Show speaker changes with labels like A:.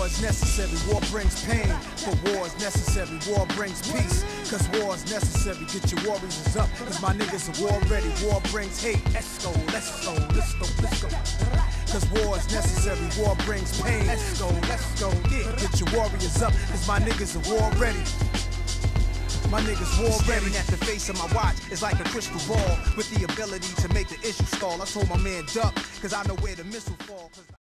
A: is necessary, war brings pain. For war is necessary, war brings peace. Cause war is necessary, get your warriors up. Cause my niggas are war ready, war brings hate. Let's go, let's go, let's go, let's go. Cause war is necessary, war brings pain. Let's go, yeah, get your warriors up. Cause my niggas are war ready. My niggas war ready. At the face of my watch is like a crystal ball with the ability to make the issue stall. I told my man duck, cause I know where the missile fall.